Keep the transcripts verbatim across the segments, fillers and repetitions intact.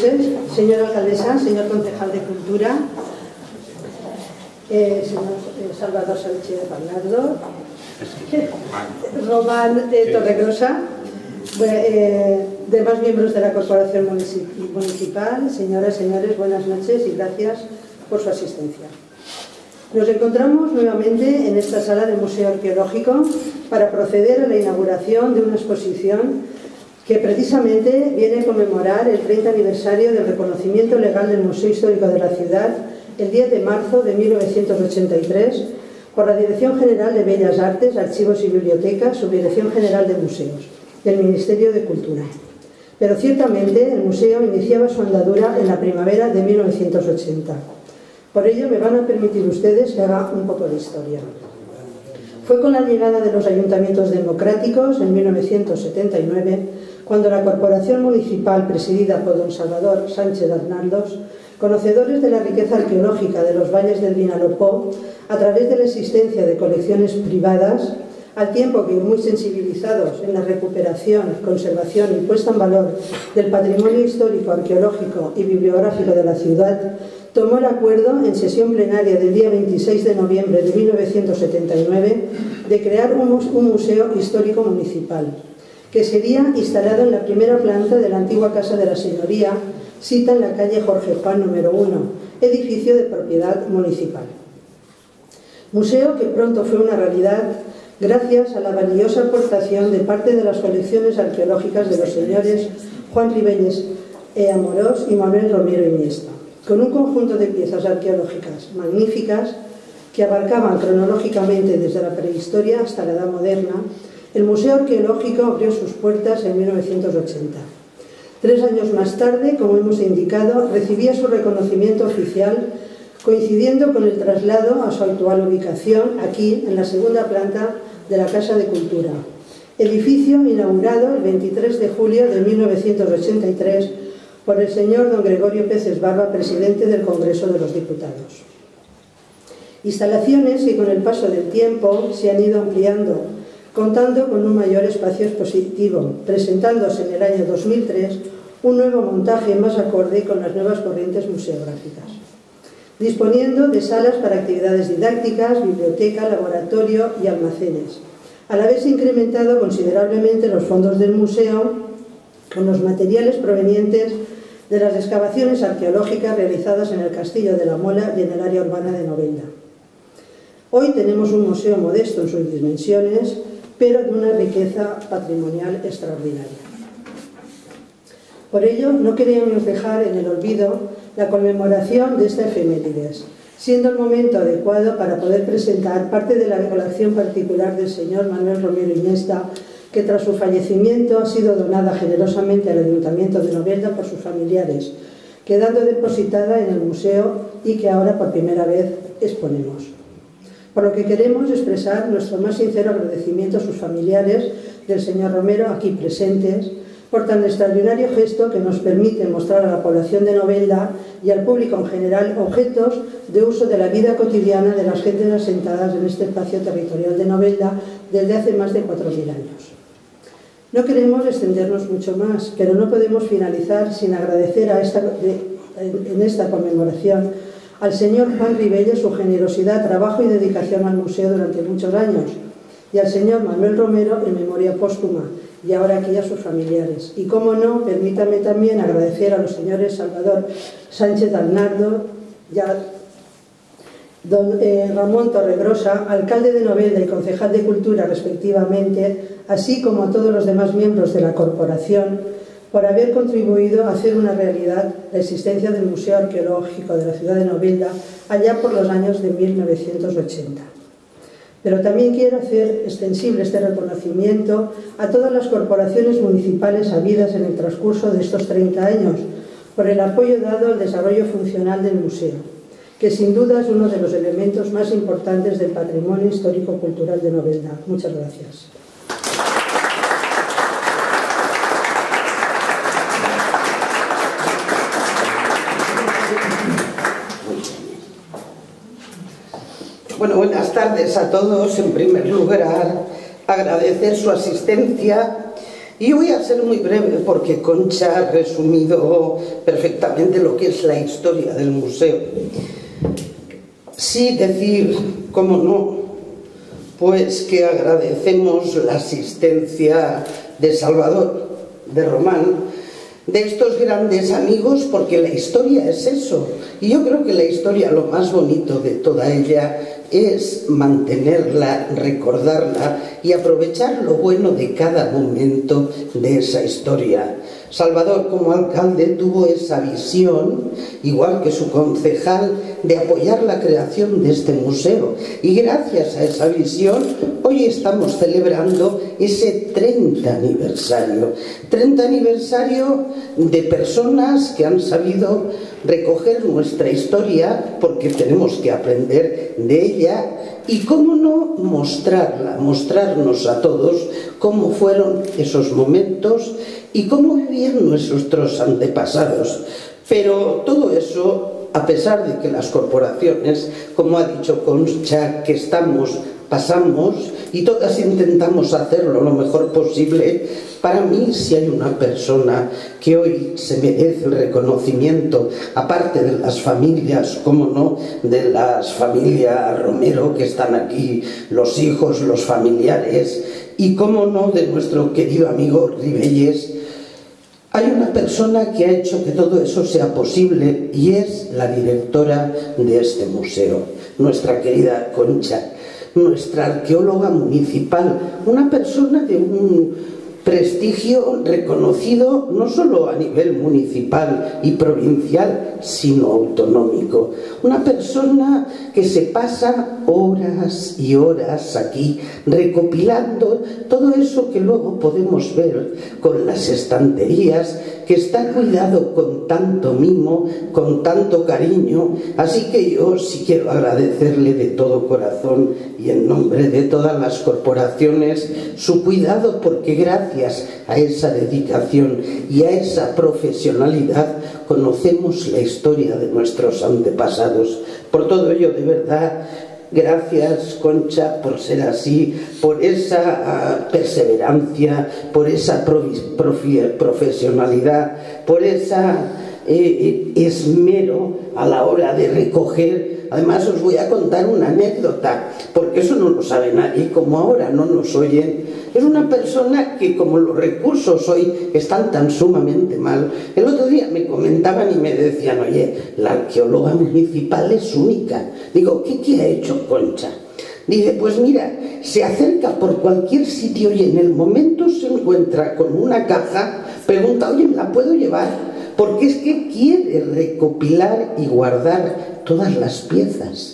noches, señora alcaldesa, señor concejal de Cultura, eh, señor eh, Salvador Sánchez Bernardo, Román eh, Torregrosa, eh, demás miembros de la Corporación Municipal, señoras y señores, buenas noches y gracias por su asistencia. Nos encontramos nuevamente en esta sala del Museo Arqueológico para proceder a la inauguración de una exposición que precisamente viene a conmemorar el treinta aniversario del reconocimiento legal del Museo Histórico de la Ciudad el diez de marzo de mil novecientos ochenta y tres por la Dirección General de Bellas Artes, Archivos y Bibliotecas, Subdirección General de Museos, del Ministerio de Cultura. Pero ciertamente el museo iniciaba su andadura en la primavera de mil novecientos ochenta. Por ello me van a permitir ustedes que haga un poco de historia. Fue con la llegada de los ayuntamientos democráticos en mil novecientos setenta y nueve cuando la corporación municipal presidida por don Salvador Sánchez Bernardos, conocedores de la riqueza arqueológica de los valles del Vinalopó, a través de la existencia de colecciones privadas, al tiempo que muy sensibilizados en la recuperación, conservación y puesta en valor del patrimonio histórico, arqueológico y bibliográfico de la ciudad, tomó el acuerdo en sesión plenaria del día veintiséis de noviembre de mil novecientos setenta y nueve de crear un, un museo histórico municipal, que sería instalado en la primera planta de la antigua Casa de la Señoría, sita en la calle Jorge Juan número uno, edificio de propiedad municipal. Museo que pronto fue una realidad gracias a la valiosa aportación de parte de las colecciones arqueológicas de los señores Juan Ribelles e Amorós y Manuel Romero Iniesta, con un conjunto de piezas arqueológicas magníficas que abarcaban cronológicamente desde la prehistoria hasta la Edad Moderna. El Museo Arqueológico abrió sus puertas en mil novecientos ochenta. Tres años más tarde, como hemos indicado, recibía su reconocimiento oficial, coincidiendo con el traslado a su actual ubicación, aquí, en la segunda planta de la Casa de Cultura, edificio inaugurado el veintitrés de julio de mil novecientos ochenta y tres por el señor don Gregorio Peces Barba, presidente del Congreso de los Diputados. Instalaciones que con el paso del tiempo se han ido ampliando, contando con un mayor espacio expositivo, presentándose en el año dos mil tres un nuevo montaje más acorde con las nuevas corrientes museográficas, disponiendo de salas para actividades didácticas, biblioteca, laboratorio y almacenes. A la vez se ha incrementado considerablemente los fondos del museo con los materiales provenientes de las excavaciones arqueológicas realizadas en el Castillo de la Mola y en el área urbana de Novelda. Hoy tenemos un museo modesto en sus dimensiones, pero de una riqueza patrimonial extraordinaria. Por ello, no queríamos dejar en el olvido la conmemoración de esta efemérides, siendo el momento adecuado para poder presentar parte de la colección particular del señor Manuel Romero Iniesta, que tras su fallecimiento ha sido donada generosamente al Ayuntamiento de Novelda por sus familiares, quedando depositada en el museo y que ahora por primera vez exponemos. Por lo que queremos expresar nuestro más sincero agradecimiento a sus familiares del señor Romero, aquí presentes, por tan extraordinario gesto que nos permite mostrar a la población de Novelda y al público en general objetos de uso de la vida cotidiana de las gentes asentadas en este espacio territorial de Novelda desde hace más de cuatro mil años. No queremos extendernos mucho más, pero no podemos finalizar sin agradecer a esta, de, en esta conmemoración al señor Juan Ribelles su generosidad, trabajo y dedicación al museo durante muchos años, y al señor Manuel Romero en memoria póstuma, y ahora aquí a sus familiares. Y cómo no, permítame también agradecer a los señores Salvador Sánchez Bernardo y a don eh, Ramón Torregrosa, alcalde de Novelda y concejal de Cultura respectivamente, así como a todos los demás miembros de la corporación, por haber contribuido a hacer una realidad la existencia del Museo Arqueológico de la ciudad de Novelda allá por los años de mil novecientos ochenta. Pero también quiero hacer extensible este reconocimiento a todas las corporaciones municipales habidas en el transcurso de estos treinta años por el apoyo dado al desarrollo funcional del museo, que sin duda es uno de los elementos más importantes del patrimonio histórico-cultural de Novelda. Muchas gracias. Bueno, buenas tardes a todos. En primer lugar, agradecer su asistencia Y voy a ser muy breve porque Concha ha resumido perfectamente lo que es la historia del museo. Sí decir, cómo no, pues que agradecemos la asistencia de Salvador, de Román, de estos grandes amigos, porque la historia es eso. Y yo creo que la historia, lo más bonito de toda ella es mantenerla, recordarla y aprovechar lo bueno de cada momento de esa historia. Salvador, como alcalde, tuvo esa visión, igual que su concejal, de apoyar la creación de este museo. Y gracias a esa visión, hoy estamos celebrando ese treinta aniversario. treinta aniversario de personas que han sabido recoger nuestra historia, porque tenemos que aprender de ella, y cómo no mostrarla, mostrarnos a todos cómo fueron esos momentos y cómo vivían nuestros antepasados. Pero todo eso, a pesar de que las corporaciones, como ha dicho Concha, que estamos, pasamos y todas intentamos hacerlo lo mejor posible, para mí si hay una persona que hoy se merece el reconocimiento, aparte de las familias, cómo no, de las familias Romero que están aquí, los hijos, los familiares, y cómo no de nuestro querido amigo Ribelles, hay una persona que ha hecho que todo eso sea posible y es la directora de este museo, nuestra querida Concha, nuestra arqueóloga municipal, una persona de un prestigio reconocido no solo a nivel municipal y provincial, sino autonómico. Una persona que se pasa horas y horas aquí recopilando todo eso que luego podemos ver con las estanterías, que está cuidado con tanto mimo, con tanto cariño. Así que yo sí quiero agradecerle de todo corazón y en nombre de todas las corporaciones su cuidado, porque gracias a esa dedicación y a esa profesionalidad conocemos la historia de nuestros antepasados. Por todo ello, de verdad, gracias, Concha, por ser así, por esa uh, perseverancia, por esa profi profi profesionalidad, por esa eh, esmero a la hora de recoger. Además, os voy a contar una anécdota, porque eso no lo sabe nadie, como ahora no nos oyen. Es una persona que, como los recursos hoy están tan sumamente mal, el otro día me comentaban y me decían, oye, la arqueóloga municipal es única. Digo, ¿qué, qué ha hecho Concha? Dice, pues mira, se acerca por cualquier sitio y en el momento se encuentra con una caja, pregunta, oye, ¿me la puedo llevar? Porque es que quiere recopilar y guardar todas las piezas.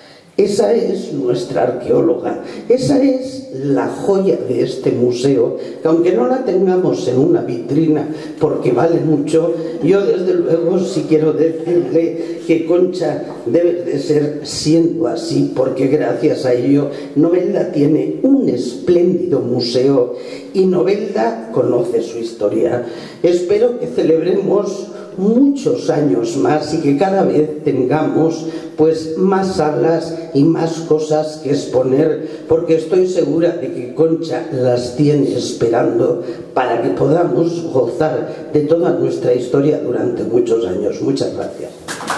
Esa es nuestra arqueóloga, esa es la joya de este museo, que aunque no la tengamos en una vitrina porque vale mucho, yo desde luego sí quiero decirle que Concha debe de ser siendo así, porque gracias a ello Novelda tiene un espléndido museo y Novelda conoce su historia. Espero que celebremos muchos años más y que cada vez tengamos pues más salas y más cosas que exponer, porque estoy segura de que Concha las tiene esperando para que podamos gozar de toda nuestra historia durante muchos años. Muchas gracias.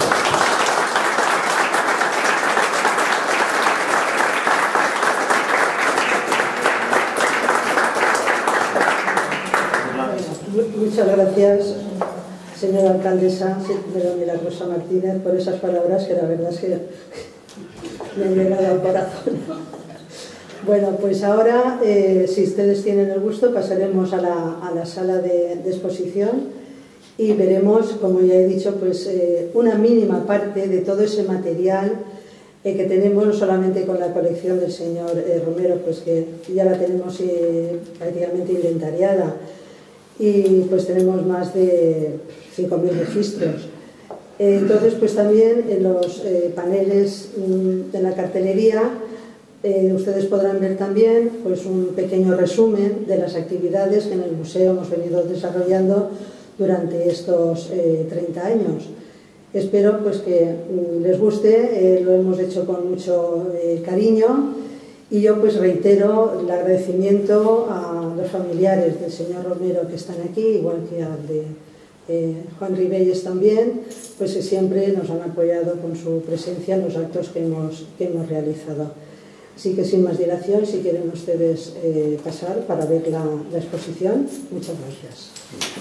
Muchas gracias, señora alcaldesa de la Milagrosa Martínez, por esas palabras que la verdad es que me han llegado al corazón. Bueno, pues ahora, eh, si ustedes tienen el gusto, pasaremos a la, a la sala de, de exposición y veremos, como ya he dicho, pues eh, una mínima parte de todo ese material eh, que tenemos, no solamente con la colección del señor eh, Romero, pues que ya la tenemos eh, prácticamente inventariada, y pues tenemos más de cinco mil registros. Entonces, pues también en los eh, paneles mm, de la cartelería eh, ustedes podrán ver también pues un pequeño resumen de las actividades que en el museo hemos venido desarrollando durante estos eh, treinta años. Espero pues que mm, les guste, eh, lo hemos hecho con mucho eh, cariño, y yo pues reitero el agradecimiento a los familiares del señor Romero que están aquí, igual que al de eh, Juan Ribelles también, pues que siempre nos han apoyado con su presencia en los actos que hemos, que hemos realizado. Así que sin más dilación, si quieren ustedes eh, pasar para ver la, la exposición. Muchas gracias.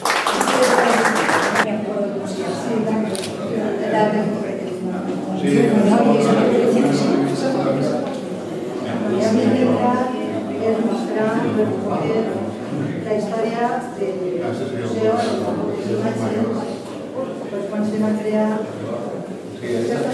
Y a mí me gusta es mostrar, recoger la historia del museo de imatges, pues quan se va crear. Aquesta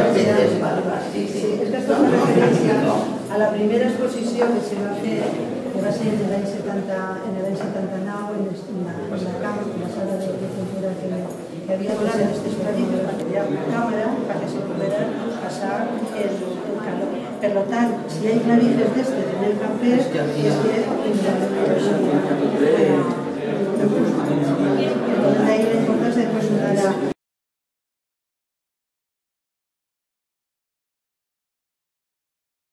és una referència a la primera exposició que se va fer, que va ser en l'any setanta-nou en la sala de cultura que havia volat en aquestes petites per crear una càmera perquè se poguera passar el calor. Per tant, si hi ha clavijes d'este en el cafè, és que